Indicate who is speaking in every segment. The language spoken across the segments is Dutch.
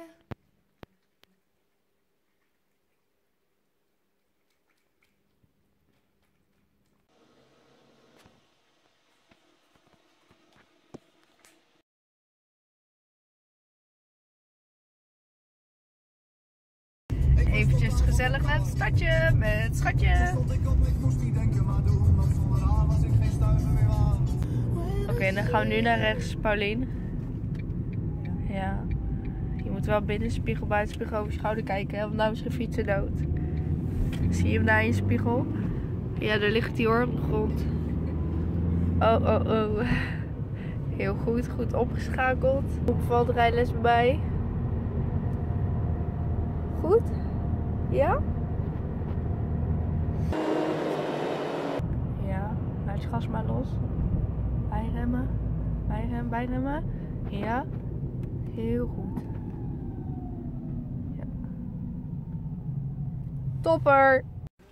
Speaker 1: Eventjes gezellig naar het stadje met Schatje. Oké, dan gaan we nu naar rechts, Paulien. Ja. Je moet wel binnen de spiegel, buiten de spiegel over je schouder kijken, hè? Want nou is geen fietsen dood. Zie je hem daar in je spiegel? Ja, daar ligt hij hoor op de grond. Oh, oh, oh. Heel goed, goed opgeschakeld. Hoe bevalt de rijles bij mij? Goed? Ja? Ja, laat je gas maar los. Bijremmen, bijremmen, bijremmen. Ja, heel goed. Ja. Topper!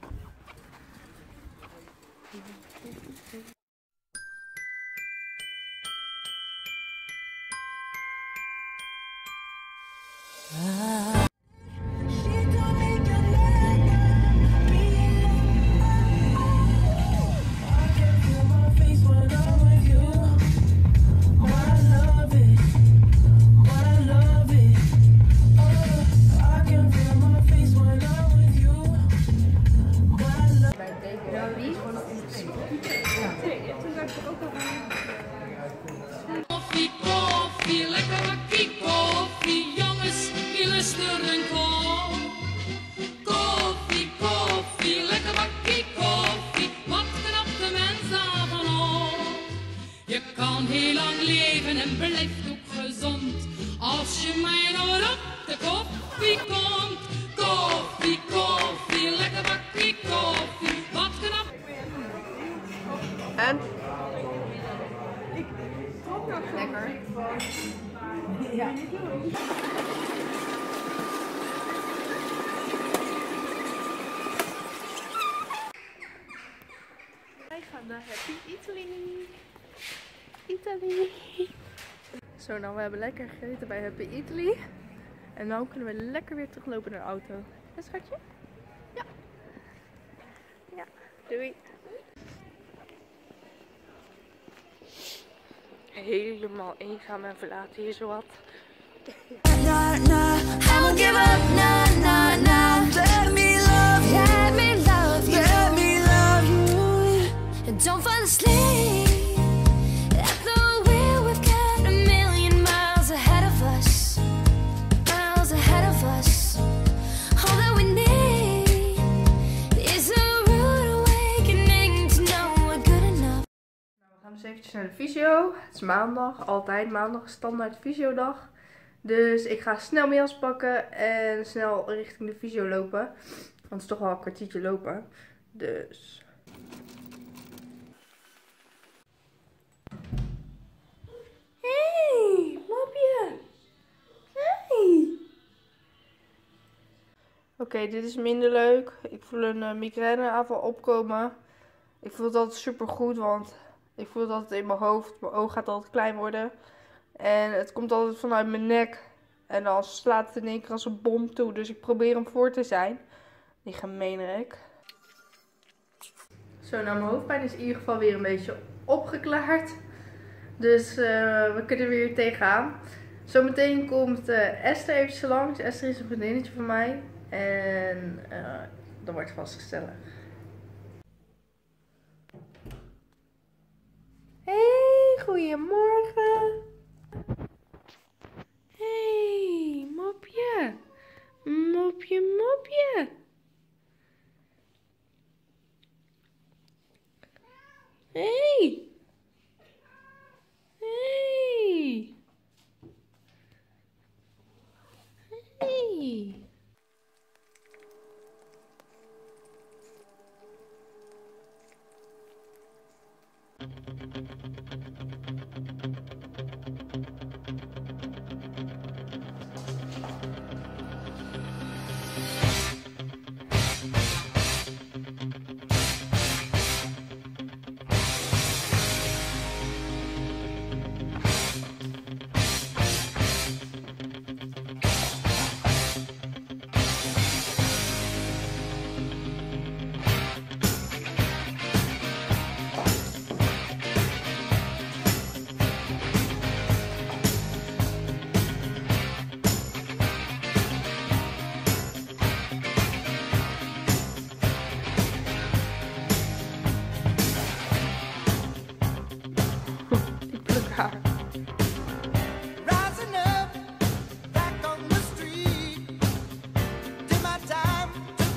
Speaker 2: Koffie, koffie, lekker bakkie koffie, jongens, die luisteren kom. Koffie, koffie, lekker bakkie koffie, wat knapt de mens aan op. Je kan heel lang leven en blijft ook gezond, als je mij nou op de koffie komt. Koffie, koffie, lekker bakkie koffie, wat knapt.
Speaker 1: En? Lekker. Ja. Wij gaan naar Happy Italy. Italy. Zo, nou we hebben lekker gegeten bij Happy Italy. En nu kunnen we lekker weer teruglopen naar de auto. Ja, schatje? Ja. Ja, doei. Helemaal eenzaam en verlaten hier zowat.
Speaker 3: I won't give up, nah, nah, nah. Let me love you, let me love you, let me love you. And don't fall asleep at the wheel. We've got a million miles ahead of us, miles ahead of us. All that we need is a rude awakening to know we're good enough.
Speaker 1: We gaan dus eventjes naar de fysio. Het is maandag, altijd maandag, standaard fysiodag. Dus ik ga snel mijn jas pakken en snel richting de fysio lopen. Want het is toch wel een kwartiertje lopen. Dus... Hey, mopje! Hey! Oké, dit is minder leuk. Ik voel een migraineaanval opkomen. Ik voel het altijd super goed, want ik voel het altijd in mijn hoofd. Mijn oog gaat altijd klein worden. En het komt altijd vanuit mijn nek. En dan slaat het in één keer als een bom toe. Dus ik probeer hem voor te zijn. Die gemeenrek. Zo, nou mijn hoofdpijn is in ieder geval weer een beetje opgeklaard. Dus we kunnen weer tegenaan. Zometeen komt Esther eventjes langs. Esther is een vriendinnetje van mij. En dat wordt vast gezellig. Hey, goedemorgen. Hey, mopje. Mopje, mopje. Hey. Hey. Hey.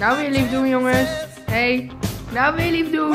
Speaker 1: Nou weer lief doen, jongens. Hey, nou weer lief doen.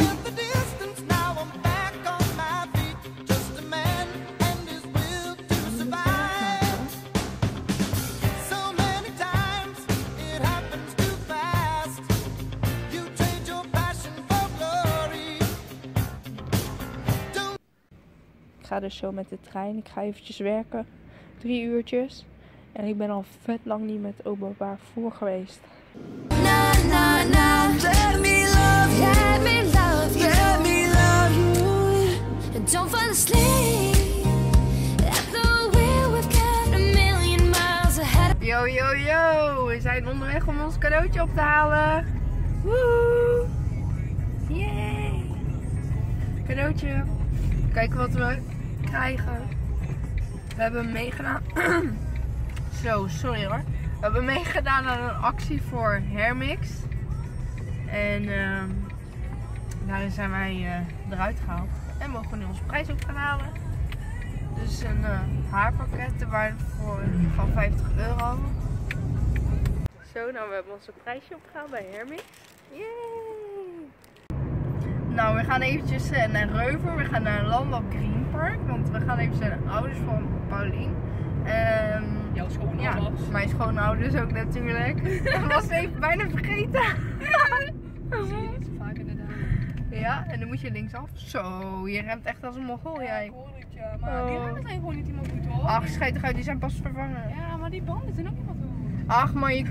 Speaker 1: Ik ga dus zo met de trein. Ik ga eventjes werken. 3 uurtjes. En ik ben al vet lang niet met openbaar vervoer geweest.
Speaker 3: Na na na, let me love, let me love, let me love you. Don't fall asleep at the wheel. We've got a million miles ahead.
Speaker 1: Yo, yo, yo. We zijn onderweg om ons cadeautje op te halen. Woe! Yay! Cadeautje. Kijken wat we krijgen. We hebben meegedaan. Zo, sorry hoor. We hebben meegedaan aan een actie voor Hairmix. En daarin zijn wij eruit gehaald. En mogen we nu onze prijs op gaan halen. Dus een haarpakket ter waarde van €50. Zo, nou we hebben onze prijsje opgehaald bij Hairmix. Yay! Nou, we gaan eventjes naar Reuver. We gaan naar Landal Green Park. Want we gaan even naar de ouders van Paulien.
Speaker 4: Jouw schoonouders.
Speaker 1: Ja, mijn schoonouders ook natuurlijk. Dat was even bijna vergeten.
Speaker 4: Dat zie je niet zo vaak inderdaad.
Speaker 1: Ja, en dan moet je linksaf. Zo, je remt echt als een mogol jij.
Speaker 4: Ik hoor het, ja. Maar die remmen zijn gewoon niet iemand goed hoor.
Speaker 1: Ach, schijt toch uit, die zijn pas vervangen.
Speaker 4: Ja, maar die banden zijn ook iemand goed.
Speaker 1: Ach, maar je...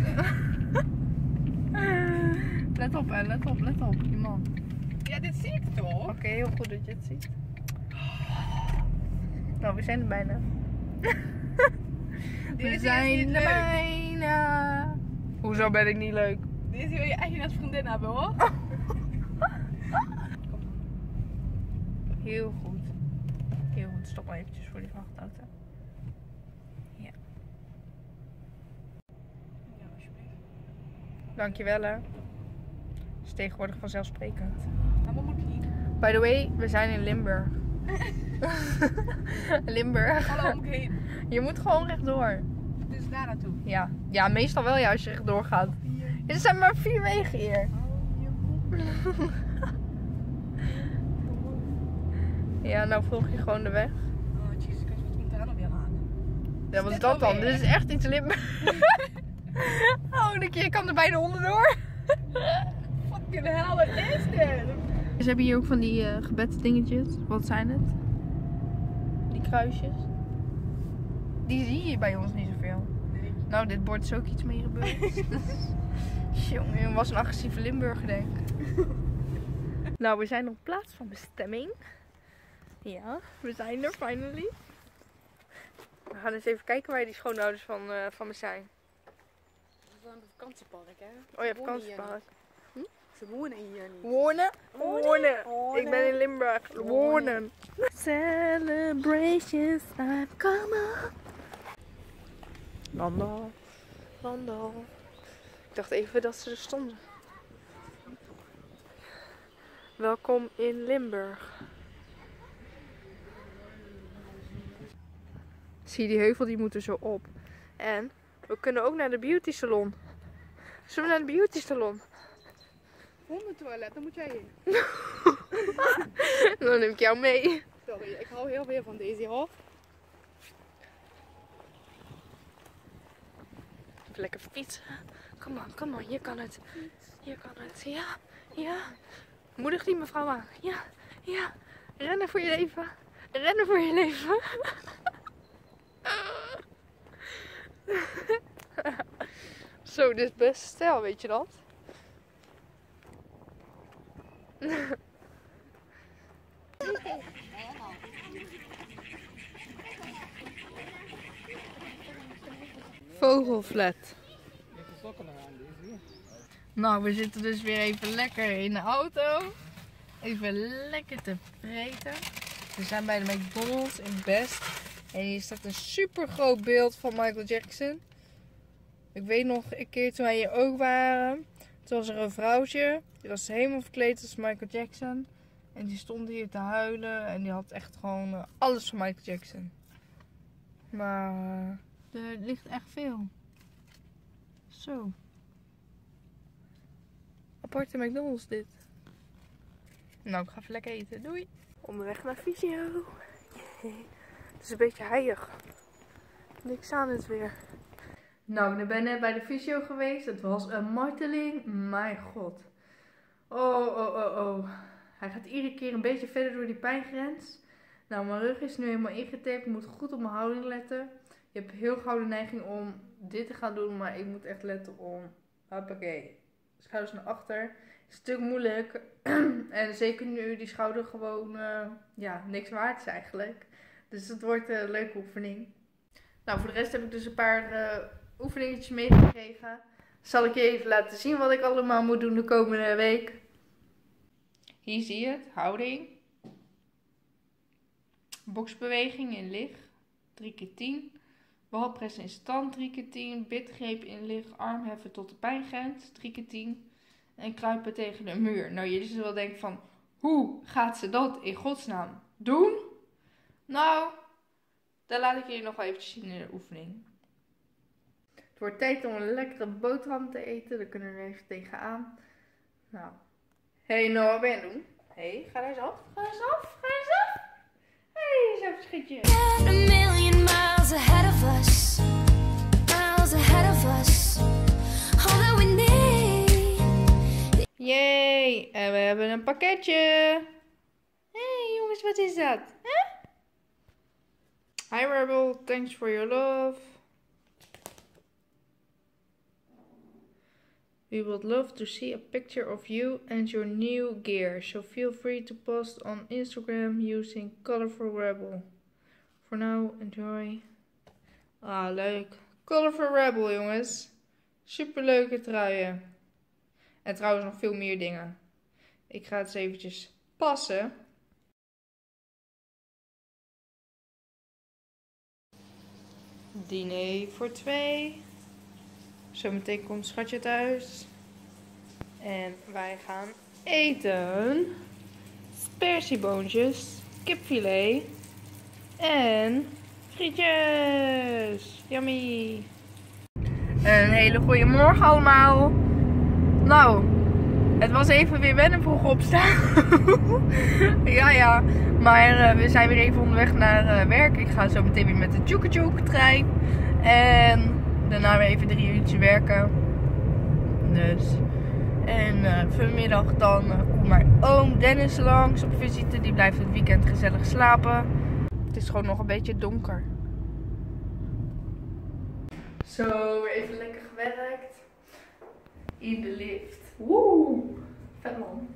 Speaker 1: Let op hè, let op, die man.
Speaker 4: Ja, dit zie ik toch?
Speaker 1: Oké, heel goed dat je het ziet. Nou, we zijn er bijna. We zijn er bijna. Hoezo ben ik niet leuk?
Speaker 4: Deze wil je echt niet als vriendin hebben hoor.
Speaker 1: Heel goed. Heel goed. Stop maar eventjes voor die vrachtauto. Ja.
Speaker 4: Ja, alsjeblieft.
Speaker 1: Dankjewel hè. Dat is tegenwoordig vanzelfsprekend.
Speaker 4: Maar wat moet ik?
Speaker 1: By the way, we zijn in Limburg. Limburg.
Speaker 4: Hallo, omheen.
Speaker 1: Je moet gewoon rechtdoor.
Speaker 4: Dus daar naartoe.
Speaker 1: Ja. Ja, meestal wel ja als je rechtdoor gaat. Er zijn maar 4 wegen hier. Ja, nou volg je gewoon de weg.
Speaker 4: Oh, jezus, wat komt daar nou weer aan?
Speaker 1: Ja, wat is
Speaker 4: dit
Speaker 1: dat dan?
Speaker 4: alweer?
Speaker 1: Dit is echt iets Limburg. Oh, je kan er bij de honden door.
Speaker 4: Fucking hell, wat is dit?
Speaker 1: Ze hebben hier ook van die gebedsdingetjes. Wat zijn het? Die kruisjes. Die zie je bij ons niet zoveel.
Speaker 4: Nee.
Speaker 1: Nou, dit bord is ook iets meer gebeurd. Jongen, je was een agressieve Limburger, denk ik. Nou, we zijn op plaats van bestemming. Ja, we zijn er, finally. We gaan eens even kijken waar die schoonouders van me zijn.
Speaker 4: We zijn op een vakantiepark, hè?
Speaker 1: Oh ja, vakantiepark.
Speaker 4: Ze wonen hier niet.
Speaker 1: Wonen? Wonen.
Speaker 4: Wonen.
Speaker 1: Ik ben in Limburg. Wonen. Celebrations time, come on. Landal. Landal. Ik dacht even dat ze er stonden. Welkom in Limburg. Zie je die heuvel, die moet er zo op. En we kunnen ook naar de beauty salon. Zullen we naar de beauty salon?
Speaker 4: Hondentoilet, daar moet jij heen.
Speaker 1: Dan neem ik jou mee.
Speaker 4: Sorry, ik hou heel veel van deze hoor.
Speaker 1: Even lekker fietsen. Kom on, je kan het. Je kan het. Ja, ja. Moedig die mevrouw aan. Ja, ja. Rennen voor je leven. Rennen voor je leven. Zo, dit is best stijl, weet je dat? Vogelflat. Nou, we zitten dus weer even lekker in de auto. Even lekker te vreten. We zijn bij de McDonald's in Best. En hier staat een super groot beeld van Michael Jackson. Ik weet nog een keer toen wij hier ook waren. Toen was er een vrouwtje. Die was helemaal verkleed als Michael Jackson. En die stond hier te huilen. En die had echt gewoon alles van Michael Jackson. Maar er ligt echt veel. Zo. Aparte McDonald's dit. Nou, ik ga even lekker eten. Doei. Onderweg naar fysio. Het is een beetje heilig. Niks aan het weer. Nou, ik ben net bij de fysio geweest. Het was een marteling. Mijn god. Oh. Hij gaat iedere keer een beetje verder door die pijngrens. Nou, mijn rug is nu helemaal ingetaped. Ik moet goed op mijn houding letten. Je hebt heel gauw de neiging om dit te gaan doen. Maar ik moet echt letten om... Hoppakee. Schouders naar achter. Het is een stuk moeilijk. En zeker nu die schouder gewoon niks waard is eigenlijk. Dus het wordt een leuke oefening. Nou, voor de rest heb ik dus een paar oefeningetjes meegekregen. Zal ik je even laten zien wat ik allemaal moet doen de komende week. Hier zie je het. Houding. Boksbeweging in lig. 3 keer 10. Balpress in stand 3 keer 10. Bidgreep in lig. Arm heffen tot de pijngrens 3 keer 10. En kruipen tegen de muur. Nou, jullie zullen wel denken van... Hoe gaat ze dat in godsnaam doen? Nou, dat laat ik jullie nog wel eventjes zien in de oefening. Het wordt tijd om een lekkere boterham te eten. Daar kunnen we er even tegenaan. Nou. Hé Noah, wat ben je aan het doen? Hé, ga daar eens af. Ga eens af. Ga eens af. Hé, zo verschietje.
Speaker 3: A million miles ahead of us. Miles ahead of us. All that we need.
Speaker 1: Yay, en we hebben een pakketje. Hé jongens, wat is dat? Huh? Hi Rebel, thanks for your love. We would love to see a picture of you and your new gear, so feel free to post on Instagram using Colorful Rebel. For now, enjoy. Ah, leuk. Colorful Rebel, jongens. Superleuke truien. En trouwens nog veel meer dingen. Ik ga het eens eventjes passen. Diner voor 2. Zometeen komt schatje thuis. En wij gaan eten. Spersieboontjes, kipfilet en frietjes. Yummy. Een hele goede morgen allemaal. Nou, het was even weer wennen vroeg opstaan. ja. Maar we zijn weer even onderweg naar werk. Ik ga zo meteen weer met de Tjoeke trein. En daarna weer even 3 uurtjes werken. Dus. En vanmiddag dan komt mijn oom Dennis langs op visite. Die blijft het weekend gezellig slapen. Het is gewoon nog een beetje donker. Zo, weer even lekker gewerkt. In de lift. Woe! Vet man.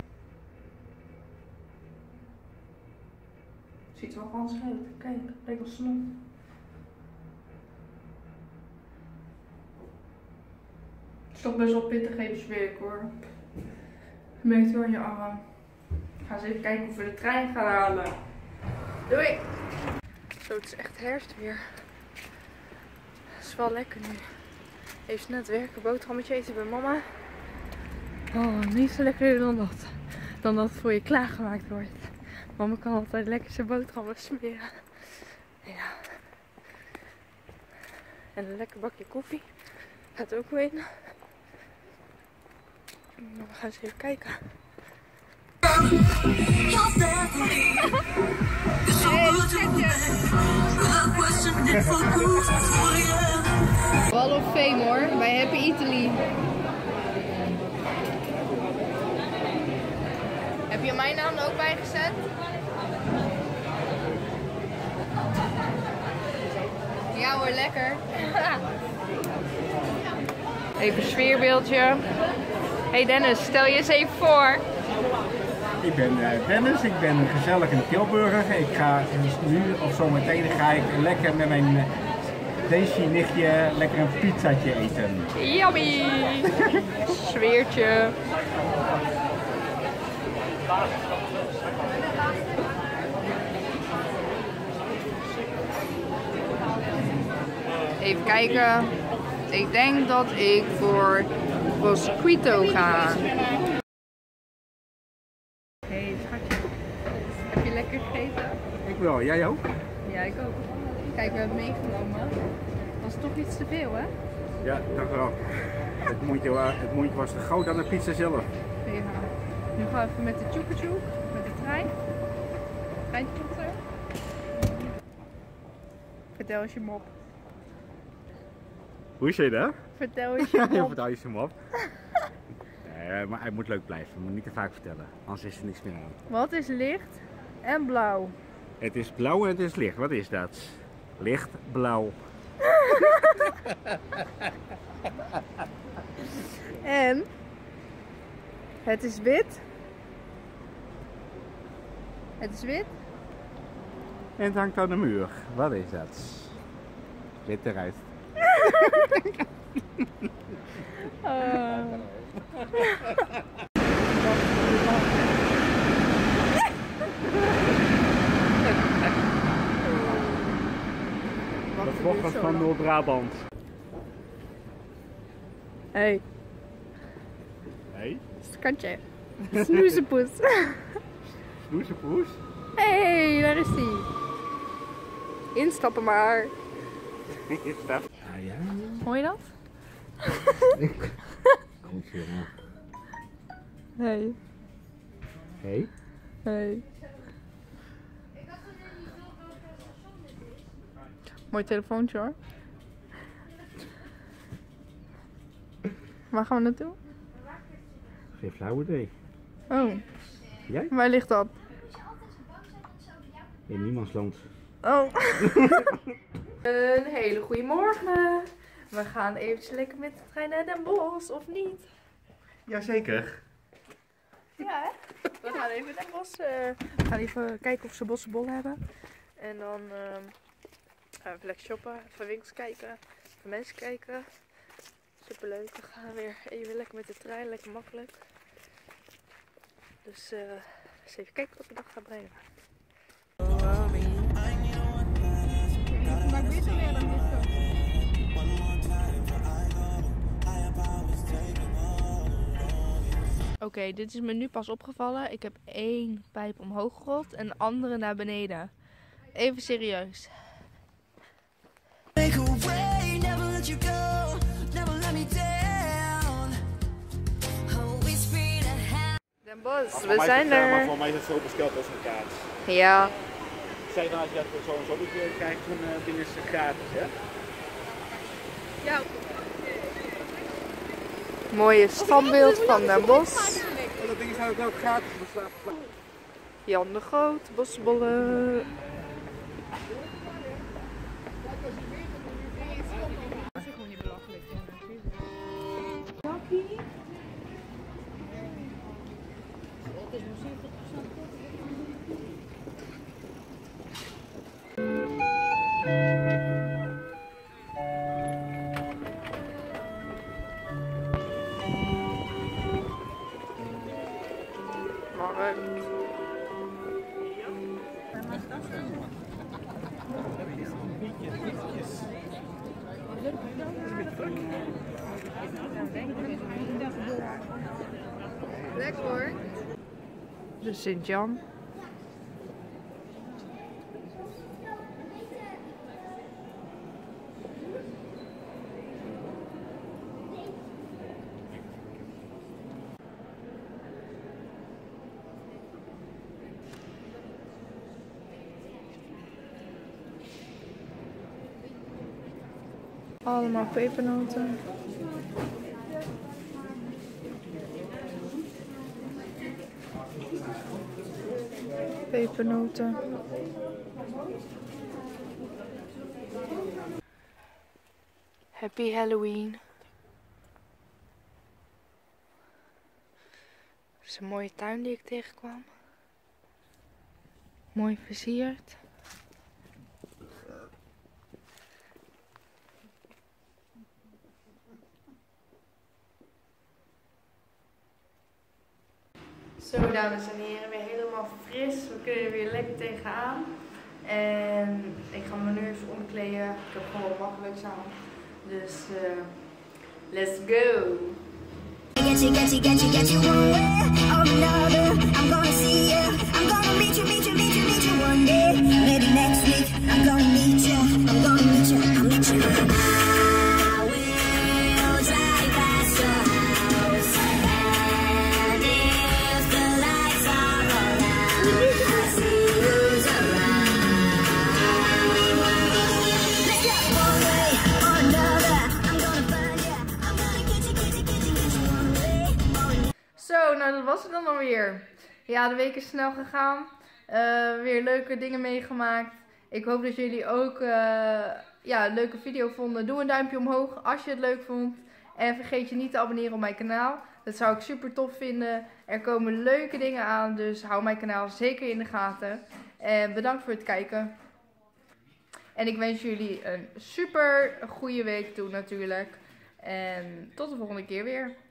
Speaker 1: Ziet er wel ganz uit. Kijk, lijkt wel snot. Het is toch best wel pittig even werk hoor. Je merkt wel aan je arm. Ik ga eens even kijken of we de trein gaan halen. Doei! Zo, het is echt herfst weer. Het is wel lekker nu. Even net werken, boterhammetje eten bij mama. Oh, niet zo lekker dan dat. Dan dat het voor je klaargemaakt wordt. Mama kan altijd lekker zijn boterhammen smeren. Ja. En een lekker bakje koffie. Gaat ook weer in. We gaan eens even kijken. Wall of Fame hoor, bij Happy Italy. Heb je mijn naam er ook bij gezet? Ja hoor, lekker. Even een sfeerbeeldje. Hey Dennis, stel je eens even voor.
Speaker 5: Ik ben Dennis, ik ben gezellig in Tilburg. Ik ga nu of zometeen ga ik lekker met mijn Daisy-nichtje lekker een pizzatje eten.
Speaker 1: Yummy! Sfeertje. Even kijken. Ik denk dat ik voor Prosciutto ga. Hey schatje. Heb je lekker gegeten?
Speaker 5: Ik wel, jij ook?
Speaker 1: Ja, ik ook. Kijk, we hebben meegenomen. Dat was toch iets te veel, hè?
Speaker 5: Ja, dank u wel. Het mondje was te groot dan de pizza zelf.
Speaker 1: Ja. Nu gaan we even met de tjoek-tjoek, met de trein. Treintjoeker. Vertel eens je mop.
Speaker 5: Hoe zei je dat?
Speaker 1: Vertel eens je
Speaker 5: Ja,
Speaker 1: mop.
Speaker 5: vertel je hem op. Nee, maar hij moet leuk blijven. Je moet niet te vaak vertellen. Anders is er niks meer aan.
Speaker 1: Wat is licht en blauw?
Speaker 5: Het is blauw en het is licht. Wat is dat? Licht blauw.
Speaker 1: En het is wit. Het is wit.
Speaker 5: En het hangt aan de muur. Wat is dat? Wit eruit. De vloggers van Noord-Brabant.
Speaker 1: Hey,
Speaker 5: Hé?
Speaker 1: skantje. Snoezepoes.
Speaker 5: Snoezepoes?
Speaker 1: Hey, daar is hij. Instappen maar.
Speaker 5: Is dat? Ah ja.
Speaker 1: Hoor je dat?
Speaker 5: Komt hier aan.
Speaker 1: Hey.
Speaker 5: Hé?
Speaker 1: Hey. Mooi telefoontje hoor. Waar gaan we naartoe?
Speaker 5: Geen flauw idee.
Speaker 1: Oh,
Speaker 5: Jij?
Speaker 1: waar ligt dat?
Speaker 5: In niemandsland.
Speaker 1: Oh. Een hele goede morgen. We gaan eventjes lekker met de trein naar Den Bosch, of niet?
Speaker 5: Jazeker.
Speaker 1: Ja, hè? We gaan even naar Den Bosch. We gaan even kijken of ze bossenbollen hebben. En dan gaan we even lekker shoppen, even winkels kijken, even mensen kijken. Superleuk. We gaan weer even lekker met de trein, lekker makkelijk. Dus eens even kijken wat de dag gaat brengen.
Speaker 4: Maar beter weer dan dit zo.
Speaker 1: Oké, dit is me nu pas opgevallen. Ik heb 1 pijp omhoog gerold en de andere naar beneden. Even serieus.
Speaker 3: Make a way, never let you go, never let me down. Oh, we speed ahead.
Speaker 1: Den Bosch, we zijn er.
Speaker 5: Voor mij is het zo besteld als een kaart.
Speaker 1: Ja.
Speaker 5: Ik zei dan als je dat zo en zo doet, krijg je een ding is gratis, hè?
Speaker 4: Ja.
Speaker 1: Mooie standbeeld van Den Bosch.
Speaker 5: Oh, dat ding is eigenlijk ook gratis.
Speaker 1: Jan de Groot, bosbollen. Markt.
Speaker 4: Lekker hoor.
Speaker 1: De Sint-Jan. Allemaal pepernoten. Pepernoten. Happy Halloween. Het is een mooie tuin die ik tegenkwam. Mooi versierd. Zo, dames en heren, weer helemaal fris. We kunnen er weer lekker tegenaan. En ik ga me nu even omkleden. Ik heb gewoon wat makkelijks aan. Dus, let's go!
Speaker 3: Get you one way or another. I'm gonna see you. I'm gonna meet you one day. Maybe next week. I'm gonna meet you. I will.
Speaker 4: weer. Ja, de week is snel gegaan. Weer leuke dingen meegemaakt. Ik hoop dat jullie ook een leuke video vonden. Doe een duimpje omhoog als je het leuk vond. En vergeet je niet te abonneren op mijn kanaal. Dat zou ik super tof vinden. Er komen leuke dingen aan, dus hou mijn kanaal zeker in de gaten. En bedankt voor het kijken. En ik wens jullie een super goede week toe natuurlijk. En tot de volgende keer weer.